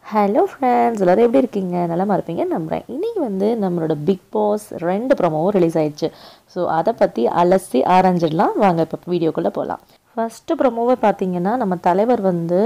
Hello friends, எல்லோரும் எப்படி இருக்கீங்க? நலமா இருப்பீங்க நம்புகிறேன். இன்றைக்கி நம்மளோட பிக் பாஸ் 2 ப்ரோமோவும் ரிலீஸ் ஆயிடுச்சு. ஸோ அதை பற்றி அலசி ஆராய்ஞ்சிடலாம். வாங்க இப்போ வீடியோக்குள்ளே போகலாம். ஃபஸ்ட்டு ப்ரோமோவை பார்த்தீங்கன்னா, நம்ம தலைவர்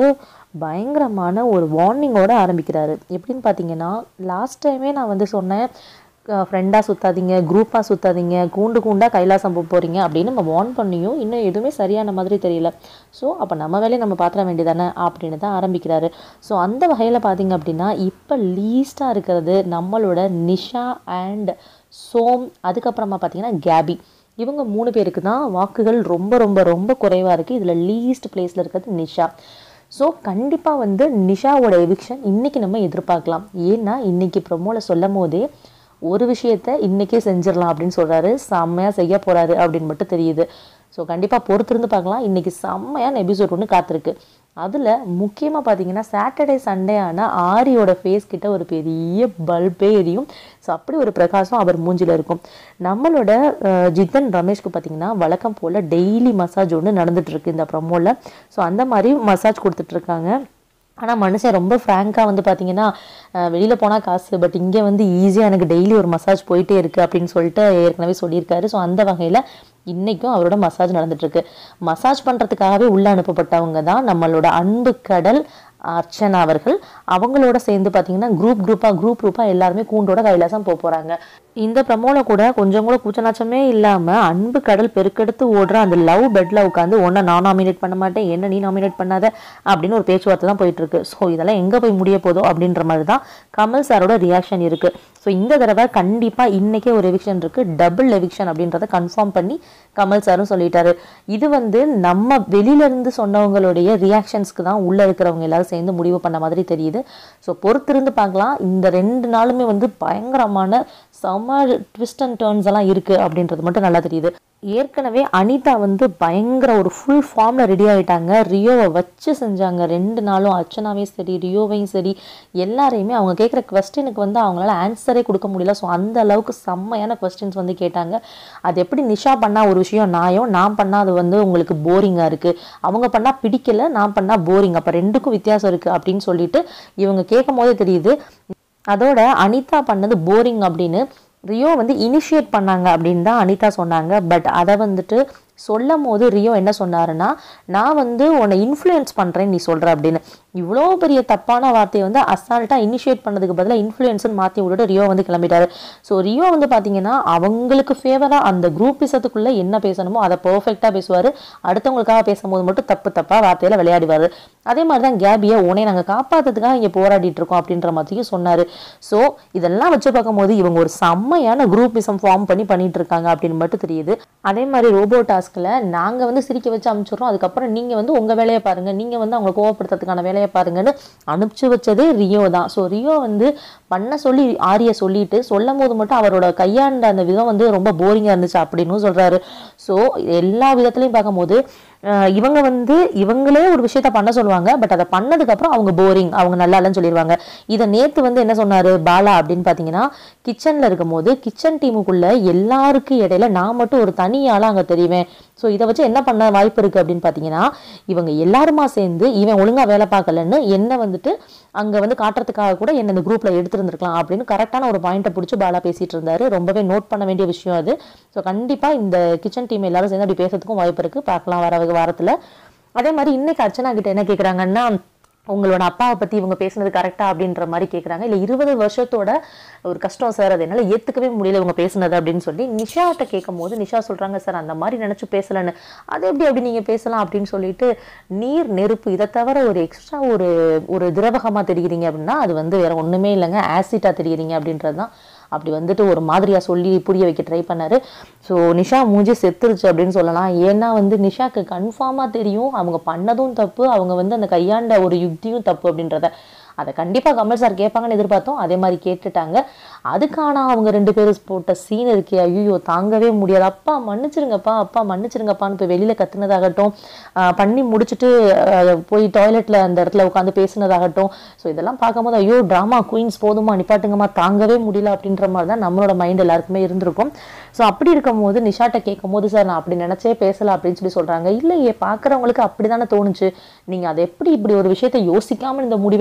பயங்கரமான ஒரு வார்னிங்கோடு ஆரம்பிக்கிறாரு. எப்படின்னு பார்த்தீங்கன்னா, லாஸ்ட் டைமே நான் சொன்னேன், ஃப்ரெண்டாக சுற்றாதீங்க, குரூப்பாக சுற்றாதீங்க, கூண்டு கூண்டாக கைலாசம் போக போகிறீங்க அப்படின்னு நம்ம வார்ன் பண்ணியும் இன்னும் எதுவுமே சரியான மாதிரி தெரியல. ஸோ அப்போ நம்ம வேலையை நம்ம பார்த்துட வேண்டியதானே அப்படின்னு தான் ஆரம்பிக்கிறாரு. ஸோ அந்த வகையில் பார்த்திங்க அப்படின்னா, இப்போ லீஸ்ட்டாக இருக்கிறது நம்மளோட நிஷா அண்ட் சோம், அதுக்கப்புறமா பார்த்திங்கன்னா கேபி. இவங்க 3 பேருக்கு தான் வாக்குகள் ரொம்ப ரொம்ப ரொம்ப குறைவாக இருக்குது. இதில் லீஸ்ட் பிளேஸில் இருக்கிறது நிஷா. ஸோ கண்டிப்பாக நிஷாவோட எவிக்ஷன் இன்றைக்கி நம்ம எதிர்பார்க்கலாம். ஏன்னா இன்றைக்கி ப்ரொமோவில் சொல்லும் போதே ஒரு விஷயத்தை இன்றைக்கே செஞ்சிடலாம் அப்படின்னு சொல்கிறாரு. செம்மையாக செய்ய போகிறாரு அப்படின்னு மட்டும் தெரியுது. ஸோ கண்டிப்பாக பொறுத்திருந்து பார்க்கலாம். இன்றைக்கி செம்மையான எபிசோட் ஒன்று காத்திருக்கு. அதில் முக்கியமாக பார்த்தீங்கன்னா, சாட்டர்டே சண்டே ஆனால் ஆரியோட ஃபேஸ் கிட்ட ஒரு பெரிய பல்பே எரியும். ஸோ அப்படி ஒரு பிரகாசம் அவர் மூஞ்சில் இருக்கும். நம்மளோட ஜித்தன் ரமேஷ்க்கு பார்த்தீங்கன்னா, வழக்கம் போல் டெய்லி மசாஜ் ஒன்று நடந்துகிட்ருக்கு இந்த ப்ரமோவில். ஸோ அந்த மாதிரி மசாஜ் கொடுத்துட்ருக்காங்க. ஆனால் மனுஷன் ரொம்ப ஃப்ராங்காக பார்த்தீங்கன்னா, வெளியில் போனால் காசு, பட் இங்கே ஈஸியாக எனக்கு டெய்லி ஒரு மசாஜ் போயிட்டே இருக்குது அப்படின்னு சொல்லிட்டு ஏற்கனவே சொல்லியிருக்காரு. ஸோ அந்த வகையில் இன்றைக்கும் அவரோட மசாஜ் நடந்துகிட்ருக்கு. மசாஜ் பண்ணுறதுக்காகவே உள்ளே அனுப்பப்பட்டவங்க தான் நம்மளோட அன்பு கடல் அர்ச்சனா அவர்கள். அவங்களோட சேர்ந்து பார்த்தீங்கன்னா குரூப்பாக எல்லாருமே கூண்டோட கைலாசம் போக போகிறாங்க. இந்த ப்ரமோவில் கூட கொஞ்சம் கூட கூச்சநாச்சமே இல்லாமல் அன்பு கடல் பெருக்கெடுத்து ஓடுற அந்த லவ் பெட்டில் உட்காந்து ஒன்றை நான் நாமினேட் பண்ண மாட்டேன், என்ன நீ நாமினேட் பண்ணாத அப்படின்னு ஒரு பேச்சுவார்த்தை தான் போயிட்டுருக்கு. ஸோ இதெல்லாம் எங்கே போய் முடிய போதோ அப்படின்ற மாதிரி தான் கமல் சாரோட ரியாக்ஷன் இருக்குது. ஸோ இந்த தடவை கண்டிப்பாக இன்றைக்கே ஒரு எவிக்ஷன் இருக்குது, டபுள் எவிக்ஷன் அப்படின்றத கன்ஃபார்ம் பண்ணி கமல் சாரும் சொல்லிட்டாரு. இது நம்ம வெளியிலேருந்து சொன்னவங்களுடைய ரியாக்ஷன்ஸ்க்கு தான் உள்ளே இருக்கிறவங்க எல்லாரும் சேர்ந்து முடிவு பண்ண மாதிரி தெரியுது. ஸோ பொறுத்திருந்து பார்க்கலாம். இந்த 2 நாளுமே பயங்கரமான செம ட்விஸ்ட் அண்ட் டர்ன்ஸ் எல்லாம் இருக்குது அப்படின்றது மட்டும் நல்லா தெரியுது. ஏற்கனவே அனிதா பயங்கர ஒரு ஃபுல் ஃபார்மில் ரெடி ஆகிட்டாங்க. ரியோவை வச்சு செஞ்சாங்க 2 நாளும். அர்ச்சனாவையும் சரி, ரியோவையும் சரி, எல்லாரையுமே அவங்க கேட்குற குவஸ்டினுக்கு அவங்களால ஆன்சரே கொடுக்க முடியல. ஸோ அந்த அளவுக்கு செம்மையான குவஸ்டின்ஸ் கேட்டாங்க. அது எப்படி நிஷா பண்ணால் ஒரு விஷயம் நியாயம், நான் பண்ணால் அது உங்களுக்கு போரிங்காக இருக்குது, அவங்க பண்ணால் பிடிக்கல, நான் பண்ணால் போரிங், அப்போ 2க்கும் வித்தியாசம் இருக்குது அப்படின்னு சொல்லிட்டு இவங்க கேட்கும் போதே தெரியுது. அதோட அனிதா பண்ணது போரிங் அப்படின்னு ரியோ இனிஷியேட் பண்ணாங்க அப்படின்னு தான் அனிதா சொன்னாங்க. பட் அதை சொல்லும் போது ரியோ என்ன சொன்னாருன்னா, நான் உன்னை இன்ஃப்ளூயன்ஸ் பண்ணுறேன்னு நீ சொல்கிற அப்படின்னு. இவ்வளோ பெரிய தப்பான வார்த்தையை அசால்ட்டாக இனிஷியேட் பண்ணதுக்கு பதிலாக இன்ஃப்ளூயன்ஸ்னு மாற்றி விட்டுட்டு ரியோ கிளம்பிட்டாரு. ஸோ ரியோ பார்த்தீங்கன்னா, அவங்களுக்கு ஃபேவராக அந்த குரூப்பிசத்துக்குள்ளே என்ன பேசணுமோ அதை பர்ஃபெக்டாக பேசுவார். அடுத்தவங்களுக்காக பேசும்போது மட்டும் தப்பாக வார்த்தையில் விளையாடுவார். அதே மாதிரி தான் கேபியை உன்னை நாங்கள் காப்பாற்றுறதுக்காக இங்கே போராடிட்டு இருக்கோம் அப்படின்ற மாதிரியும் சொன்னார். ஸோ இதெல்லாம் வச்சு பார்க்கும்போது இவங்க ஒரு செம்மையான குரூப்பிசம் ஃபார்ம் பண்ணிட்டு இருக்காங்க அப்படின்னு மட்டும் தெரியுது. அதே மாதிரி ரோபோ டாஸ்கில் நாங்கள் சிரிக்க வச்சு அனுப்பிச்சிடுறோம், அதுக்கப்புறம் நீங்கள் உங்கள் வேலையை பாருங்கள், நீங்கள் அவங்களை கோவப்படுத்துறதுக்கான வேலையை பாருங்கன்னு அனுப்பிச்சு வச்சதே ரியோ தான். ஸோ ரியோ பண்ண சொல்லி ஆரிய சொல்லிட்டு சொல்லும் போது மட்டும் அவரோட கையாண்ட அந்த விதம் ரொம்ப போரிங்காக இருந்துச்சு அப்படின்னு சொல்கிறாரு. ஸோ எல்லா விதத்துலையும் பார்க்கும்போது இவங்க இவங்களே ஒரு விஷயத்த பண்ண சொல்லுவாங்க, பட் அதை பண்ணதுக்கப்புறம் அவங்க போரிங், அவங்க நல்லா இல்லைன்னு சொல்லிடுவாங்க. இதை நேற்று என்ன சொன்னார் பாலா அப்படின்னு பார்த்தீங்கன்னா, கிச்சனில் இருக்கும் போது கிச்சன் டீமுக்குள்ளே எல்லாருக்கும் இடையில நான் மட்டும் ஒரு தனியால் அங்கே தெரிவேன். ஸோ இதை வச்சு என்ன பண்ண வாய்ப்பு இருக்குது அப்படின்னு பார்த்தீங்கன்னா, இவங்க எல்லாருமா சேர்ந்து இவன் ஒழுங்காக வேலை பார்க்கலன்னு என்ன அங்கே காட்டுறதுக்காக கூட என்ன இந்த குரூப்பில் எடுத்துருந்துருக்கலாம் அப்படின்னு கரெக்டான ஒரு பாயிண்ட்டை பிடிச்சி பாலா பேசிகிட்டு இருந்தார். ரொம்பவே நோட் பண்ண வேண்டிய விஷயம் அது. ஸோ கண்டிப்பாக இந்த கிச்சன் டீம் எல்லாரும் சேர்ந்து அப்படி பேசுறதுக்கும் வாய்ப்பு இருக்குது. பார்க்கலாம் வர வாரத்தில். அதே மாதிரி இன்னைக்கு அர்ச்சனா கிட்ட என்ன கேட்குறாங்கன்னா, உங்களோட அப்பாவை பற்றி இவங்க பேசுனது கரெக்டா அப்படின்ற மாதிரி கேட்குறாங்க. இல்லை 20 வருஷத்தோட ஒரு கஷ்டம் சார், அது என்னால் ஏற்றுக்கவே முடியல இவங்க பேசுனது அப்படின்னு சொல்லி நிஷாட்ட கேட்கும் போது நிஷா சொல்கிறாங்க, சார் அந்த மாதிரி நினச்சி பேசலன்னு. அது எப்படி அப்படி நீங்கள் பேசலாம் அப்படின்னு சொல்லிட்டு, நீர் நெருப்பு இதை தவிர ஒரு எக்ஸ்ட்ரா ஒரு திரவகமாக தெரிகிறீங்க அப்படின்னா அது வேற ஒன்றுமே இல்லைங்க, ஆசிட்டாக தெரிகிறீங்க அப்படின்றது தான். அப்படி ஒரு மாதிரியாக சொல்லி புரிய வைக்க ட்ரை பண்ணார். ஸோ நிஷா மூஞ்சி செத்துருச்சு அப்படின்னு சொல்லலாம். ஏன்னா நிஷாக்கு கன்ஃபார்மாக தெரியும் அவங்க பண்ணதும் தப்பு, அவங்க அந்த கையாண்ட ஒரு யுக்தியும் தப்பு அப்படின்றத. அதை கண்டிப்பாக கமல் சார் கேட்பாங்கன்னு எதிர்பார்த்தோம். அதே மாதிரி கேட்டுட்டாங்க. அதுக்கான அவங்க 2 பேரும் போட்ட சீன் இருக்கே, ஐயோ தாங்கவே முடியாது. அப்பா மன்னிச்சிருங்கப்பா, அப்பா மன்னிச்சிருங்கப்பான்னு இப்போ வெளியில் கத்துனதாகட்டும், பண்ணி முடிச்சுட்டு போய் டாய்லெட்டில் அந்த இடத்துல உட்காந்து பேசுனதாகட்டும். ஸோ இதெல்லாம் பார்க்கும்போது ஐயோ ட்ராமா குயின்ஸ் போதுமா, நிப்பாட்டுங்கம்மா, தாங்கவே முடியல அப்படின்ற மாதிரி தான் நம்மளோட மைண்ட் எல்லாருக்குமே இருந்திருக்கும். ஸோ அப்படி இருக்கும் போது நிஷாட்ட கேட்கும் போது, சார் நான் அப்படி நினச்சே பேசலாம் அப்படின்னு சொல்லி சொல்கிறாங்க. இல்லையே, பார்க்குறவங்களுக்கு அப்படி தானே தோணுச்சு, நீங்கள் அதை எப்படி இப்படி ஒரு விஷயத்தை யோசிக்காமல் இந்த முடிவை எடுத்திருக்கீங்க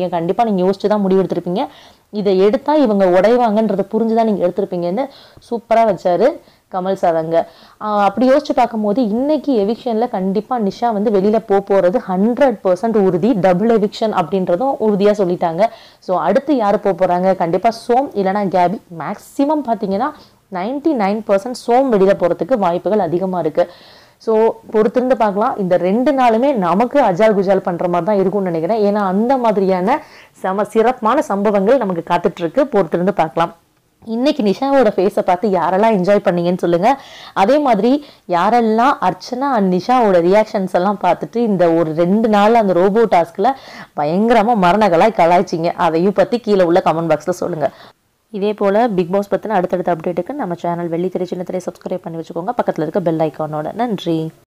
எடுத்திருப்பீங்க, கண்டிப்பாக நீங்கள் யோசிச்சு தான் முடிவு எடுத்திருப்பீங்க. இதை எடுத்தால் இவங்க உடைவாங்கன்றதை புரிஞ்சு தான் நீங்கள் எடுத்திருப்பீங்கன்னு சூப்பராக வச்சாரு கமல் சார் அங்கே. அப்படி யோசிச்சு பார்க்கும்போது இன்னைக்கு எவிக்ஷனில் கண்டிப்பாக நிஷா வந்து வெளியில் போகிறது 100% உறுதி. டபுள் எவிக்ஷன் அப்படின்றதும் உறுதியாக சொல்லிட்டாங்க. ஸோ அடுத்து யார் போகிறாங்க? கண்டிப்பாக சோம் இல்லைனா கேபி. மேக்ஸிமம் பார்த்தீங்கன்னா 99% சோம் வெளியில் போகிறதுக்கு வாய்ப்புகள் அதிகமாக இருக்குது. ஸோ பொறுத்திருந்து பார்க்கலாம். இந்த 2 நாளுமே நமக்கு அஜால் குஜால் பண்ணுற மாதிரி தான் இருக்கும்னு நினைக்கிறேன். ஏன்னா அந்த மாதிரியான சிறப்பான சம்பவங்கள் நமக்கு காத்துட்ருக்கு. பொறுத்திருந்து பார்க்கலாம். இன்னைக்கு நிஷாவோட ஃபேஸை பார்த்து யாரெல்லாம் என்ஜாய் பண்ணீங்கன்னு சொல்லுங்கள். அதே மாதிரி யாரெல்லாம் அர்ச்சனா அண்ட் நிஷாவோட ரியாக்ஷன்ஸ் எல்லாம் பார்த்துட்டு இந்த ஒரு 2 நாள் அந்த ரோபோ டாஸ்கில் பயங்கரமாக மரணங்களாக கலாய்ச்சிங்க, அதையும் பற்றி கீழே உள்ள கமெண்ட் பாக்ஸில் சொல்லுங்கள். இதே போல் பிக் பாஸ் பற்றின அடுத்தடுத்த அப்டேட்டுக்கு நம்ம சேனல் வெள்ளித்திரை சின்னத்திரை சப்ஸ்கிரைப் பண்ணி வச்சுக்கோங்க, பக்கத்தில் இருக்க பெல் ஐக்கானோட. நன்றி.